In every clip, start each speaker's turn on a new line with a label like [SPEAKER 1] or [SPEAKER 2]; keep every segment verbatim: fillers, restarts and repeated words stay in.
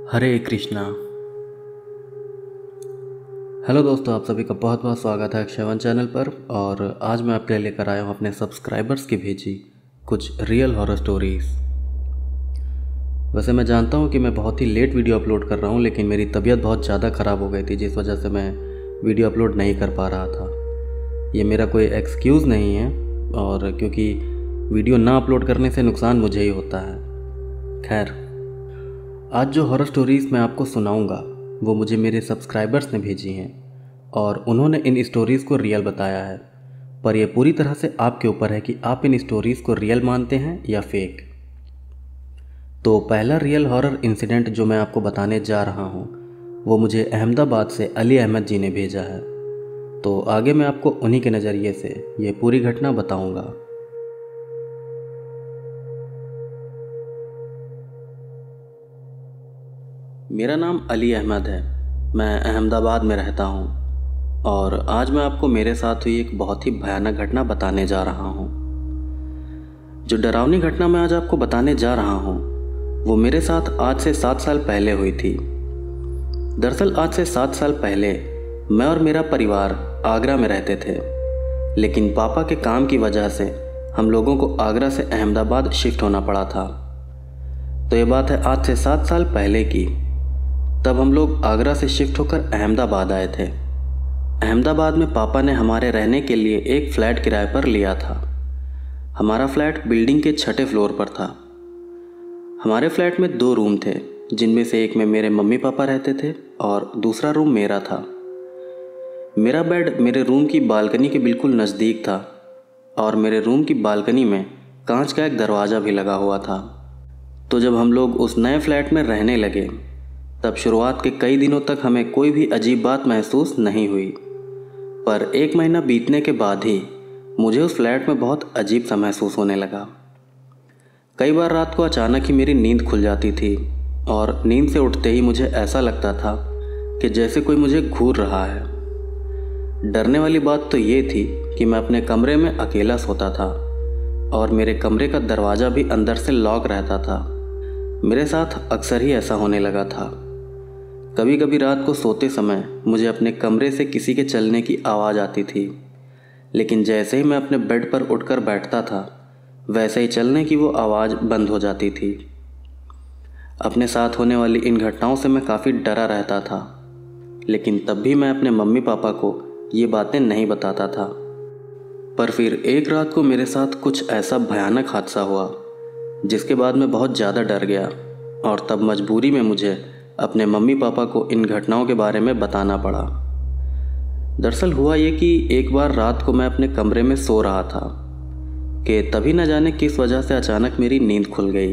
[SPEAKER 1] हरे Krishna. Hello दोस्तों, आप सभी का बहुत बहुत स्वागत है अक्षयवन चैनल पर। और आज मैं आपके लिए लेकर आया हूँ अपने सब्सक्राइबर्स की भेजी कुछ रियल हॉरर स्टोरीज़। वैसे मैं जानता हूँ कि मैं बहुत ही लेट वीडियो अपलोड कर रहा हूँ, लेकिन मेरी तबीयत बहुत ज़्यादा ख़राब हो गई थी, जिस वजह से मैं वीडियो अपलोड नहीं कर पा रहा था। ये मेरा कोई एक्सक्यूज़ नहीं है, और क्योंकि वीडियो ना अपलोड करने से नुकसान मुझे ही होता है। खैर, आज जो हॉरर स्टोरीज़ मैं आपको सुनाऊंगा वो मुझे मेरे सब्सक्राइबर्स ने भेजी हैं, और उन्होंने इन स्टोरीज़ को रियल बताया है। पर यह पूरी तरह से आपके ऊपर है कि आप इन स्टोरीज़ को रियल मानते हैं या फेक। तो पहला रियल हॉरर इंसिडेंट जो मैं आपको बताने जा रहा हूँ वो मुझे अहमदाबाद से अली अहमद जी ने भेजा है। तो आगे मैं आपको उन्हीं के नज़रिए से ये पूरी घटना बताऊँगा। मेरा नाम अली अहमद है। मैं अहमदाबाद में रहता हूँ, और आज मैं आपको मेरे साथ हुई एक बहुत ही भयानक घटना बताने जा रहा हूँ। जो डरावनी घटना मैं आज आपको बताने जा रहा हूँ वो मेरे साथ आज से सात साल पहले हुई थी। दरअसल आज से सात साल पहले मैं और मेरा परिवार आगरा में रहते थे, लेकिन पापा के काम की वजह से हम लोगों को आगरा से अहमदाबाद शिफ्ट होना पड़ा था। तो ये बात है आज से सात साल पहले की। तब हम लोग आगरा से शिफ्ट होकर अहमदाबाद आए थे। अहमदाबाद में पापा ने हमारे रहने के लिए एक फ़्लैट किराए पर लिया था। हमारा फ्लैट बिल्डिंग के छठे फ्लोर पर था। हमारे फ्लैट में दो रूम थे, जिनमें से एक में मेरे मम्मी पापा रहते थे और दूसरा रूम मेरा था। मेरा बेड मेरे रूम की बालकनी के बिल्कुल नज़दीक था, और मेरे रूम की बालकनी में कांच का एक दरवाज़ा भी लगा हुआ था। तो जब हम लोग उस नए फ्लैट में रहने लगे तब शुरुआत के कई दिनों तक हमें कोई भी अजीब बात महसूस नहीं हुई। पर एक महीना बीतने के बाद ही मुझे उस फ्लैट में बहुत अजीब सा महसूस होने लगा। कई बार रात को अचानक ही मेरी नींद खुल जाती थी, और नींद से उठते ही मुझे ऐसा लगता था कि जैसे कोई मुझे घूर रहा है। डरने वाली बात तो ये थी कि मैं अपने कमरे में अकेला सोता था, और मेरे कमरे का दरवाज़ा भी अंदर से लॉक रहता था। मेरे साथ अक्सर ही ऐसा होने लगा था। कभी कभी रात को सोते समय मुझे अपने कमरे से किसी के चलने की आवाज़ आती थी, लेकिन जैसे ही मैं अपने बेड पर उठकर बैठता था वैसे ही चलने की वो आवाज़ बंद हो जाती थी। अपने साथ होने वाली इन घटनाओं से मैं काफ़ी डरा रहता था, लेकिन तब भी मैं अपने मम्मी पापा को ये बातें नहीं बताता था। पर फिर एक रात को मेरे साथ कुछ ऐसा भयानक हादसा हुआ जिसके बाद मैं बहुत ज़्यादा डर गया, और तब मजबूरी में मुझे अपने मम्मी पापा को इन घटनाओं के बारे में बताना पड़ा। दरअसल हुआ ये कि एक बार रात को मैं अपने कमरे में सो रहा था कि तभी न जाने किस वजह से अचानक मेरी नींद खुल गई।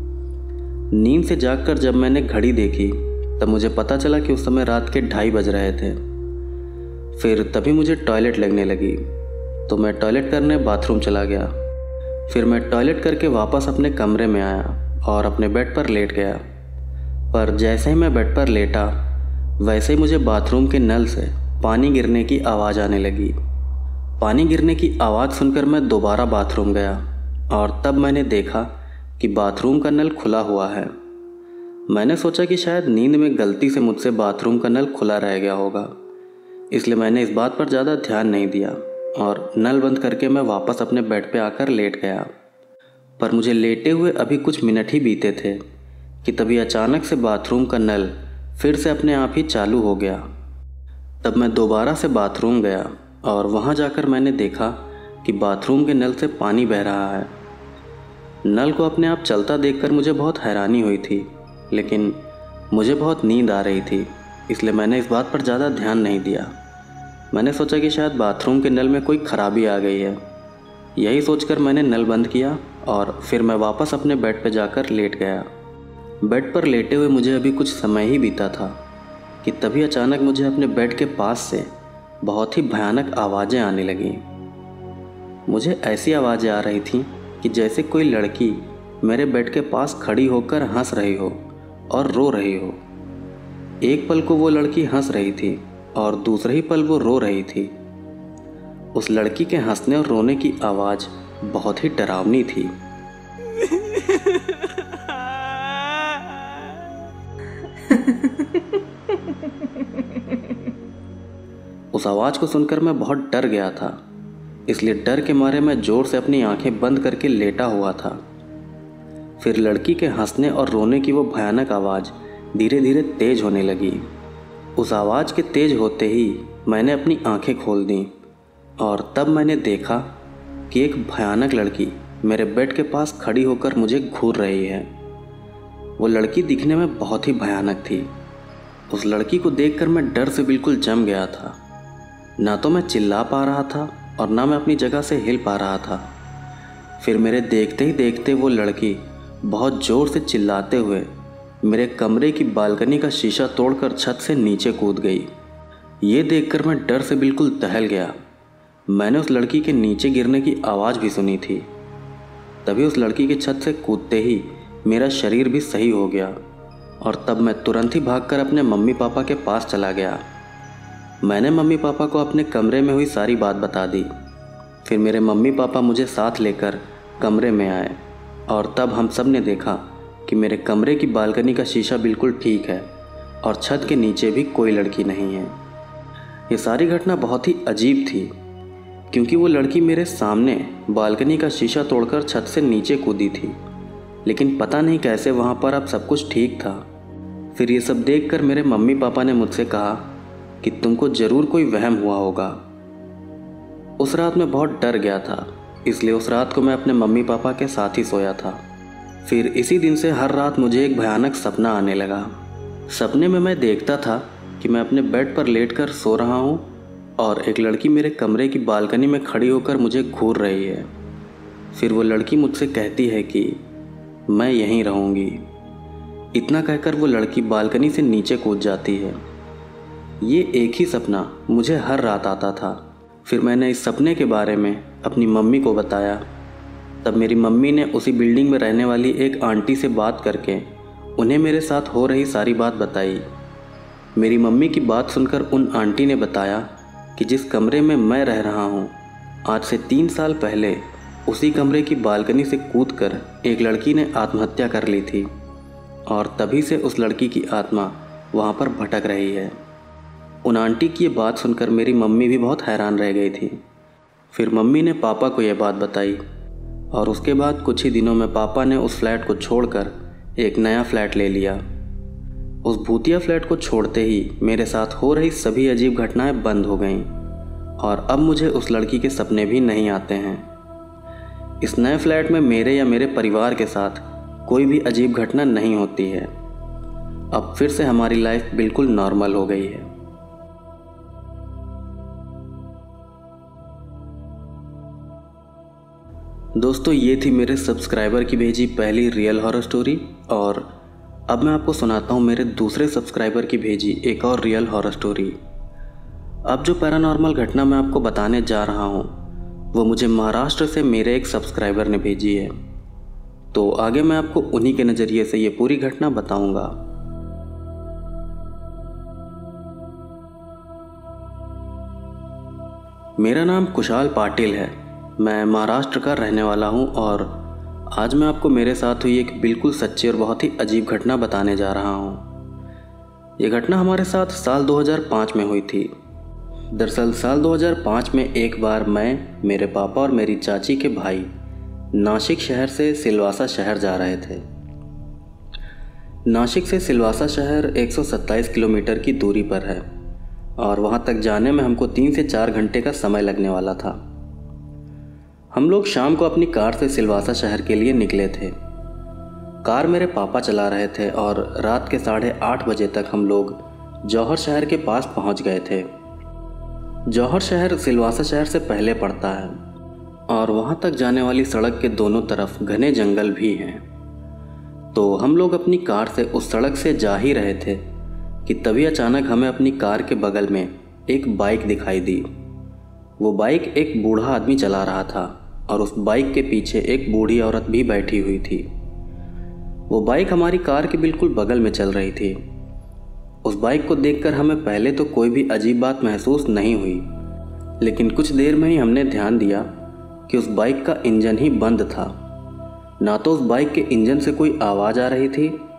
[SPEAKER 1] नींद से जागकर जब मैंने घड़ी देखी तब मुझे पता चला कि उस समय रात के ढाई बज रहे थे। फिर तभी मुझे टॉयलेट लगने लगी, तो मैं टॉयलेट करने बाथरूम चला गया। फिर मैं टॉयलेट करके वापस अपने कमरे में आया और अपने बेड पर लेट गया। पर जैसे ही मैं बेड पर लेटा वैसे ही मुझे बाथरूम के नल से पानी गिरने की आवाज़ आने लगी। पानी गिरने की आवाज़ सुनकर मैं दोबारा बाथरूम गया, और तब मैंने देखा कि बाथरूम का नल खुला हुआ है। मैंने सोचा कि शायद नींद में गलती से मुझसे बाथरूम का नल खुला रह गया होगा, इसलिए मैंने इस बात पर ज़्यादा ध्यान नहीं दिया और नल बंद करके मैं वापस अपने बेड पे आकर लेट गया। पर मुझे लेटे हुए अभी कुछ मिनट ही बीते थे कि तभी अचानक से बाथरूम का नल फिर से अपने आप ही चालू हो गया। तब मैं दोबारा से बाथरूम गया, और वहाँ जाकर मैंने देखा कि बाथरूम के नल से पानी बह रहा है। नल को अपने आप चलता देखकर मुझे बहुत हैरानी हुई थी, लेकिन मुझे बहुत नींद आ रही थी, इसलिए मैंने इस बात पर ज़्यादा ध्यान नहीं दिया। मैंने सोचा कि शायद बाथरूम के नल में कोई ख़राबी आ गई है। यही सोचकर मैंने नल बंद किया, और फिर मैं वापस अपने बेड पर जाकर लेट गया। बेड पर लेटे हुए मुझे अभी कुछ समय ही बीता था कि तभी अचानक मुझे अपने बेड के पास से बहुत ही भयानक आवाज़ें आने लगीं। मुझे ऐसी आवाज़ें आ रही थीं कि जैसे कोई लड़की मेरे बेड के पास खड़ी होकर हंस रही हो और रो रही हो। एक पल को वो लड़की हंस रही थी और दूसरे ही पल वो रो रही थी। उस लड़की के हंसने और रोने की आवाज़ बहुत ही डरावनी थी। उस आवाज़ को सुनकर मैं बहुत डर गया था, इसलिए डर के मारे मैं ज़ोर से अपनी आंखें बंद करके लेटा हुआ था। फिर लड़की के हंसने और रोने की वो भयानक आवाज़ धीरे धीरे तेज होने लगी। उस आवाज़ के तेज होते ही मैंने अपनी आंखें खोल दी और तब मैंने देखा कि एक भयानक लड़की मेरे बेड के पास खड़ी होकर मुझे घूर रही है। वो लड़की दिखने में बहुत ही भयानक थी। उस लड़की को देखकर मैं डर से बिल्कुल जम गया था। ना तो मैं चिल्ला पा रहा था और ना मैं अपनी जगह से हिल पा रहा था। फिर मेरे देखते ही देखते वो लड़की बहुत ज़ोर से चिल्लाते हुए मेरे कमरे की बालकनी का शीशा तोड़कर छत से नीचे कूद गई। ये देखकर मैं डर से बिल्कुल दहल गया। मैंने उस लड़की के नीचे गिरने की आवाज़ भी सुनी थी। तभी उस लड़की के छत से कूदते ही मेरा शरीर भी सही हो गया और तब मैं तुरंत ही भागकर अपने मम्मी पापा के पास चला गया। मैंने मम्मी पापा को अपने कमरे में हुई सारी बात बता दी। फिर मेरे मम्मी पापा मुझे साथ लेकर कमरे में आए और तब हम सब ने देखा कि मेरे कमरे की बालकनी का शीशा बिल्कुल ठीक है और छत के नीचे भी कोई लड़की नहीं है। ये सारी घटना बहुत ही अजीब थी क्योंकि वो लड़की मेरे सामने बालकनी का शीशा तोड़कर छत से नीचे कूदी थी, लेकिन पता नहीं कैसे वहाँ पर अब सब कुछ ठीक था। फिर ये सब देखकर मेरे मम्मी पापा ने मुझसे कहा कि तुमको ज़रूर कोई वहम हुआ होगा। उस रात मैं बहुत डर गया था, इसलिए उस रात को मैं अपने मम्मी पापा के साथ ही सोया था। फिर इसी दिन से हर रात मुझे एक भयानक सपना आने लगा। सपने में मैं देखता था कि मैं अपने बेड पर लेटकर सो रहा हूँ और एक लड़की मेरे कमरे की बालकनी में खड़ी होकर मुझे घूर रही है। फिर वो लड़की मुझसे कहती है कि मैं यहीं रहूँगी। इतना कहकर वो लड़की बालकनी से नीचे कूद जाती है। ये एक ही सपना मुझे हर रात आता था। फिर मैंने इस सपने के बारे में अपनी मम्मी को बताया। तब मेरी मम्मी ने उसी बिल्डिंग में रहने वाली एक आंटी से बात करके उन्हें मेरे साथ हो रही सारी बात बताई। मेरी मम्मी की बात सुनकर उन आंटी ने बताया कि जिस कमरे में मैं रह रहा हूँ, आज से तीन साल पहले उसी कमरे की बालकनी से कूदकर एक लड़की ने आत्महत्या कर ली थी और तभी से उस लड़की की आत्मा वहाँ पर भटक रही है। उन आंटी की ये बात सुनकर मेरी मम्मी भी बहुत हैरान रह गई थी। फिर मम्मी ने पापा को ये बात बताई और उसके बाद कुछ ही दिनों में पापा ने उस फ्लैट को छोड़कर एक नया फ्लैट ले लिया। उस भूतिया फ्लैट को छोड़ते ही मेरे साथ हो रही सभी अजीब घटनाएं बंद हो गईं और अब मुझे उस लड़की के सपने भी नहीं आते हैं। इस नए फ्लैट में मेरे या मेरे परिवार के साथ कोई भी अजीब घटना नहीं होती है। अब फिर से हमारी लाइफ बिल्कुल नॉर्मल हो गई है। दोस्तों, ये थी मेरे सब्सक्राइबर की भेजी पहली रियल हॉरर स्टोरी और अब मैं आपको सुनाता हूँ मेरे दूसरे सब्सक्राइबर की भेजी एक और रियल हॉरर स्टोरी। अब जो पैरानॉर्मल घटना मैं आपको बताने जा रहा हूँ वो मुझे महाराष्ट्र से मेरे एक सब्सक्राइबर ने भेजी है। तो आगे मैं आपको उन्हीं के नज़रिए से ये पूरी घटना बताऊँगा। मेरा नाम कुशाल पाटिल है। मैं महाराष्ट्र का रहने वाला हूँ और आज मैं आपको मेरे साथ हुई एक बिल्कुल सच्ची और बहुत ही अजीब घटना बताने जा रहा हूँ। ये घटना हमारे साथ साल दो हज़ार पाँच में हुई थी। दरअसल साल दो हज़ार पाँच में एक बार मैं, मेरे पापा और मेरी चाची के भाई नासिक शहर से सिलवासा शहर जा रहे थे। नासिक से सिलवासा शहर एक सौ सत्ताईस किलोमीटर की दूरी पर है और वहाँ तक जाने में हमको तीन से चार घंटे का समय लगने वाला था। हम लोग शाम को अपनी कार से सिलवासा शहर के लिए निकले थे। कार मेरे पापा चला रहे थे और रात के साढ़े आठ बजे तक हम लोग जौहर शहर के पास पहुंच गए थे। जौहर शहर सिलवासा शहर से पहले पड़ता है और वहां तक जाने वाली सड़क के दोनों तरफ घने जंगल भी हैं। तो हम लोग अपनी कार से उस सड़क से जा ही रहे थे कि तभी अचानक हमें अपनी कार के बगल में एक बाइक दिखाई दी। वो बाइक एक बूढ़ा आदमी चला रहा था और उस बाइक के पीछे एक बूढ़ी औरत भी बैठी हुई थी। वो बाइक हमारी कार के बिल्कुल बगल में चल रही थी। उस बाइक को देखकर हमें पहले तो कोई भी अजीब बात महसूस नहीं हुई, लेकिन कुछ देर में ही हमने ध्यान दिया कि उस बाइक का इंजन ही बंद था। ना तो उस बाइक के इंजन से कोई आवाज़ आ रही थी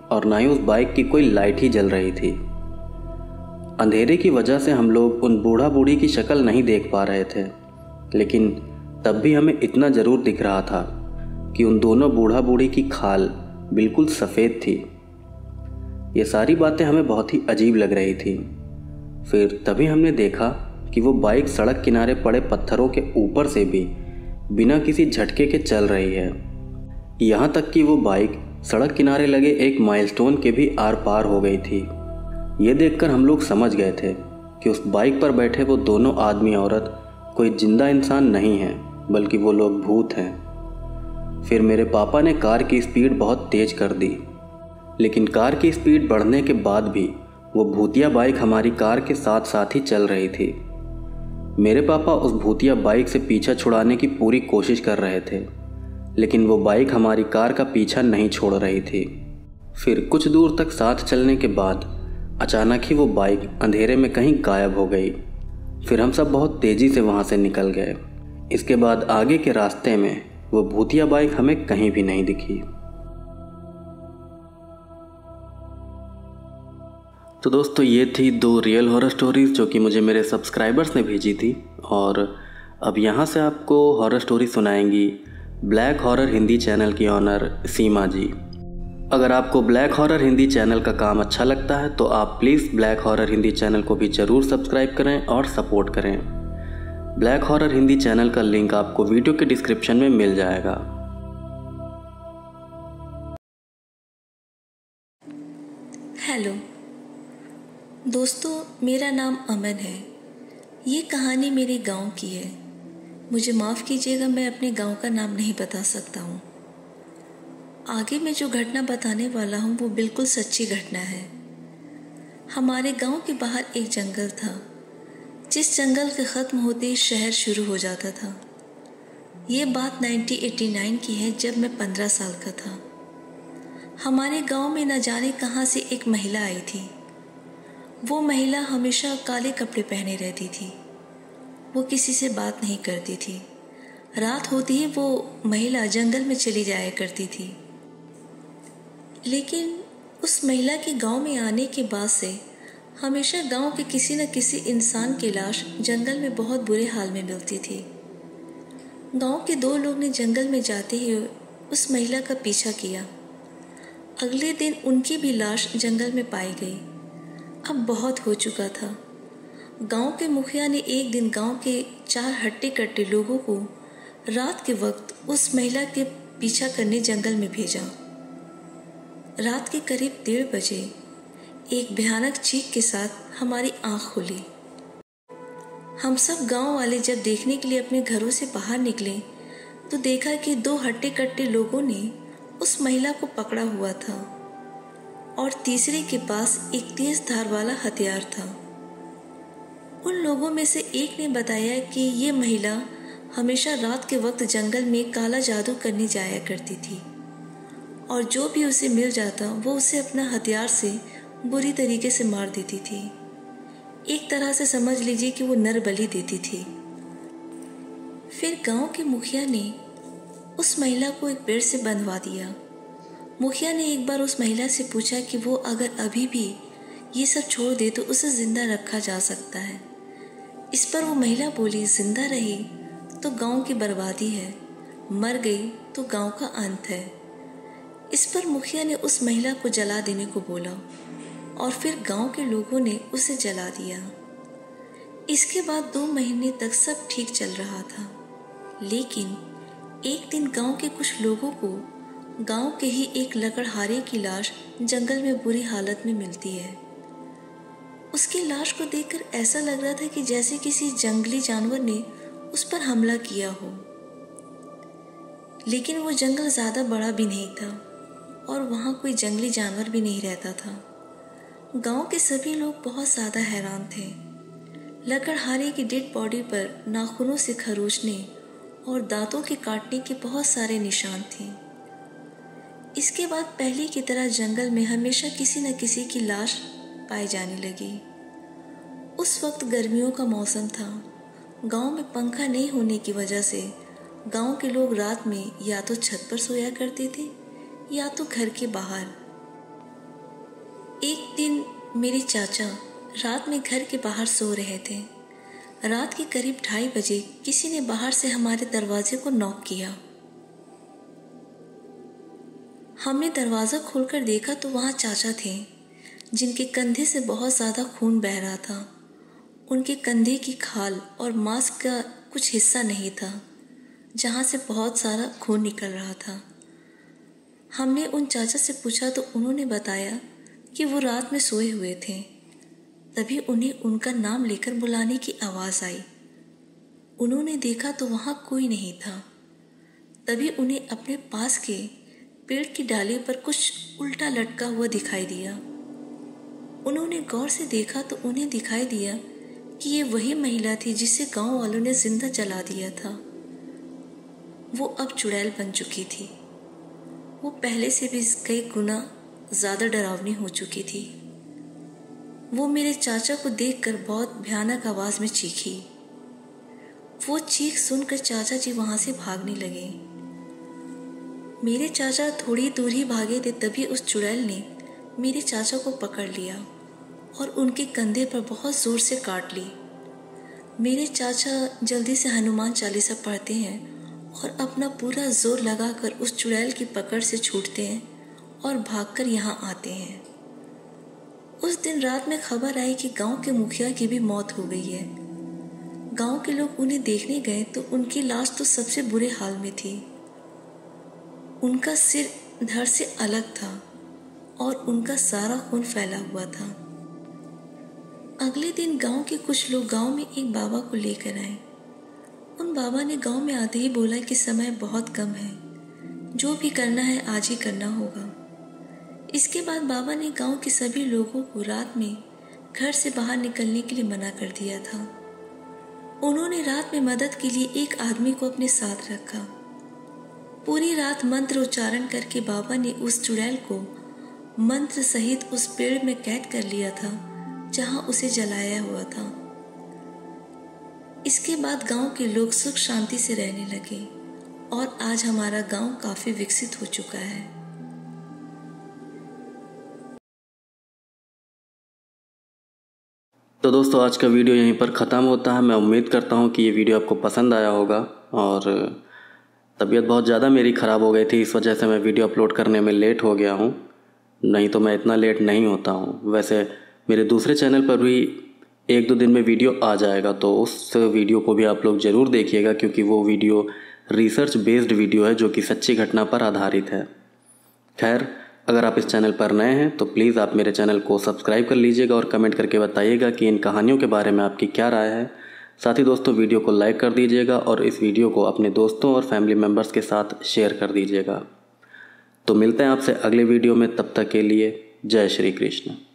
[SPEAKER 1] और ना ही उस बाइक की कोई लाइट ही जल रही थी। अंधेरे की वजह से हम लोग उन बूढ़ा बूढ़ी की शक्ल नहीं देख पा रहे थे, लेकिन तब भी हमें इतना ज़रूर दिख रहा था कि उन दोनों बूढ़ा बूढ़ी की खाल बिल्कुल सफ़ेद थी। ये सारी बातें हमें बहुत ही अजीब लग रही थी। फिर तभी हमने देखा कि वो बाइक सड़क किनारे पड़े पत्थरों के ऊपर से भी बिना किसी झटके के चल रही है। यहाँ तक कि वो बाइक सड़क किनारे लगे एक माइलस्टोन के भी आर पार हो गई थी। ये देखकर हम लोग समझ गए थे कि उस बाइक पर बैठे वो दोनों आदमी औरत कोई जिंदा इंसान नहीं है, बल्कि वो लोग भूत हैं। फिर मेरे पापा ने कार की स्पीड बहुत तेज कर दी, लेकिन कार की स्पीड बढ़ने के बाद भी वो भूतिया बाइक हमारी कार के साथ साथ ही चल रही थी। मेरे पापा उस भूतिया बाइक से पीछा छुड़ाने की पूरी कोशिश कर रहे थे, लेकिन वो बाइक हमारी कार का पीछा नहीं छोड़ रही थी। फिर कुछ दूर तक साथ चलने के बाद अचानक ही वो बाइक अंधेरे में कहीं गायब हो गई। फिर हम सब बहुत तेज़ी से वहाँ से निकल गए। इसके बाद आगे के रास्ते में वो भूतिया बाइक हमें कहीं भी नहीं दिखी। तो दोस्तों, ये थी दो रियल हॉरर स्टोरीज़ जो कि मुझे मेरे सब्सक्राइबर्स ने भेजी थी, और अब यहाँ से आपको हॉरर स्टोरी सुनाएंगी ब्लैक हॉरर हिंदी चैनल की ऑनर सीमा जी। अगर आपको ब्लैक हॉरर हिंदी चैनल का काम अच्छा लगता है तो आप please black horror Hindi channel को भी ज़रूर सब्सक्राइब करें और सपोर्ट करें। ब्लैक हॉरर हिंदी चैनल का लिंक आपको वीडियो के डिस्क्रिप्शन में मिल जाएगा।
[SPEAKER 2] हेलो दोस्तों, मेरा नाम अमन है। ये कहानी मेरे गांव की है। मुझे माफ़ कीजिएगा, मैं अपने गांव का नाम नहीं बता सकता हूँ। आगे मैं जो घटना बताने वाला हूँ वो बिल्कुल सच्ची घटना है। हमारे गांव के बाहर एक जंगल था, जिस जंगल के ख़त्म होते ही शहर शुरू हो जाता था। ये बात उन्नीस सौ नवासी की है, जब मैं पंद्रह साल का था। हमारे गांव में न जाने कहाँ से एक महिला आई थी। वो महिला हमेशा काले कपड़े पहने रहती थी। वो किसी से बात नहीं करती थी। रात होती ही वो महिला जंगल में चली जाया करती थी। लेकिन उस महिला के गांव में आने के बाद से हमेशा गांव के किसी न किसी इंसान की लाश जंगल में बहुत बुरे हाल में मिलती थी। गांव के दो लोग ने जंगल में जाते ही उस महिला का पीछा किया। अगले दिन उनकी भी लाश जंगल में पाई गई। अब बहुत हो चुका था। गांव के मुखिया ने एक दिन गांव के चार हट्टे कट्टे लोगों को रात के वक्त उस महिला के पीछा करने जंगल में भेजा। रात के करीब डेढ़ बजे एक भयानक चीख के साथ हमारी आंख खुली। हम सब गांव वाले जब देखने के लिए अपने घरों से बाहर निकले तो देखा कि दो हट्टे कट्टे लोगों ने उस महिला को पकड़ा हुआ था और तीसरे के पास एक तेज धार वाला हथियार था। उन लोगों में से एक ने बताया कि ये महिला हमेशा रात के वक्त जंगल में काला जादू करने जाया करती थी और जो भी उसे मिल जाता वो उसे अपना हथियार से बुरी तरीके से मार देती थी। एक तरह से समझ लीजिए कि वो नर बलि देती थी। फिर गांव के मुखिया ने उस महिला को एक पेड़ से बंधवा दिया। मुखिया ने एक बार उस महिला से पूछा कि वो अगर अभी भी ये सब छोड़ दे तो उसे जिंदा रखा जा सकता है। इस पर वो महिला बोली, जिंदा रही तो गांव की बर्बादी है, मर गई तो गांव का अंत है। इस पर मुखिया ने उस महिला को जला देने को बोला और फिर गांव के लोगों ने उसे जला दिया। इसके बाद दो महीने तक सब ठीक चल रहा था, लेकिन एक दिन गांव के कुछ लोगों को गांव के ही एक लकड़हारे की लाश जंगल में बुरी हालत में मिलती है। उसकी लाश को देखकर ऐसा लग रहा था कि जैसे किसी जंगली जानवर ने उस पर हमला किया हो। लेकिन वो जंगल ज़्यादा बड़ा भी नहीं था और वहाँ कोई जंगली जानवर भी नहीं रहता था। गांव के सभी लोग बहुत ज़्यादा हैरान थे। लकड़हारे की डेड बॉडी पर नाखूनों से खरोचने और दांतों के काटने के बहुत सारे निशान थे। इसके बाद पहले की तरह जंगल में हमेशा किसी न किसी की लाश पाई जाने लगी। उस वक्त गर्मियों का मौसम था। गांव में पंखा नहीं होने की वजह से गांव के लोग रात में या तो छत पर सोया करते थे या तो घर के बाहर। एक दिन मेरे चाचा रात में घर के बाहर सो रहे थे। रात के करीब ढाई बजे किसी ने बाहर से हमारे दरवाजे को नॉक किया। हमने दरवाज़ा खोलकर देखा तो वहाँ चाचा थे, जिनके कंधे से बहुत ज़्यादा खून बह रहा था। उनके कंधे की खाल और मांस का कुछ हिस्सा नहीं था, जहाँ से बहुत सारा खून निकल रहा था। हमने उन चाचा से पूछा तो उन्होंने बताया कि वो रात में सोए हुए थे। तभी उन्हें उनका नाम लेकर बुलाने की आवाज़ आई। उन्होंने देखा तो वहाँ कोई नहीं था। तभी उन्हें अपने पास के पेड़ की डाली पर कुछ उल्टा लटका हुआ दिखाई दिया। उन्होंने गौर से देखा तो उन्हें दिखाई दिया कि ये वही महिला थी जिसे गांव वालों ने जिंदा जला दिया था। वो अब चुड़ैल बन चुकी थी। वो पहले से भी कई गुना ज़्यादा डरावनी हो चुकी थी। वो मेरे चाचा को देखकर बहुत भयानक आवाज़ में चीखी। वो चीख सुनकर चाचा जी वहाँ से भागने लगे। मेरे चाचा थोड़ी दूर ही भागे थे, तभी उस चुड़ैल ने मेरे चाचा को पकड़ लिया और उनके कंधे पर बहुत ज़ोर से काट ली। मेरे चाचा जल्दी से हनुमान चालीसा पढ़ते हैं और अपना पूरा जोर लगाकर उस चुड़ैल की पकड़ से छूटते हैं और भागकर यहाँ आते हैं। उस दिन रात में खबर आई कि गांव के मुखिया की भी मौत हो गई है। गांव के लोग उन्हें देखने गए तो उनकी लाश तो सबसे बुरे हाल में थी। उनका सिर धड़ से अलग था और उनका सारा खून फैला हुआ था। अगले दिन गांव के कुछ लोग गांव में एक बाबा को लेकर आए। उन बाबा ने गांव में आते ही बोला कि समय बहुत कम है, जो भी करना है आज ही करना होगा। इसके बाद बाबा ने गांव के सभी लोगों को रात में घर से बाहर निकलने के लिए मना कर दिया था। उन्होंने रात में मदद के लिए एक आदमी को अपने साथ रखा। पूरी रात मंत्र उच्चारण करके बाबा ने उस चुड़ैल को मंत्र सहित उस पेड़ में कैद कर लिया था जहां उसे जलाया हुआ था। इसके बाद गांव के लोग सुख शांति से रहने लगे और आज हमारा गांव काफी विकसित हो चुका है।
[SPEAKER 1] तो दोस्तों, आज का वीडियो यहीं पर ख़त्म होता है। मैं उम्मीद करता हूँ कि ये वीडियो आपको पसंद आया होगा। और तबीयत बहुत ज़्यादा मेरी ख़राब हो गई थी, इस वजह से मैं वीडियो अपलोड करने में लेट हो गया हूँ, नहीं तो मैं इतना लेट नहीं होता हूँ। वैसे मेरे दूसरे चैनल पर भी एक दो दिन में वीडियो आ जाएगा, तो उस वीडियो को भी आप लोग ज़रूर देखिएगा, क्योंकि वो वीडियो रिसर्च बेस्ड वीडियो है जो कि सच्ची घटना पर आधारित है। खैर, अगर आप इस चैनल पर नए हैं तो प्लीज़ आप मेरे चैनल को सब्सक्राइब कर लीजिएगा और कमेंट करके बताइएगा कि इन कहानियों के बारे में आपकी क्या राय है। साथ ही दोस्तों, वीडियो को लाइक कर दीजिएगा और इस वीडियो को अपने दोस्तों और फैमिली मेम्बर्स के साथ शेयर कर दीजिएगा। तो मिलते हैं आपसे अगले वीडियो में, तब तक के लिए जय श्री कृष्ण।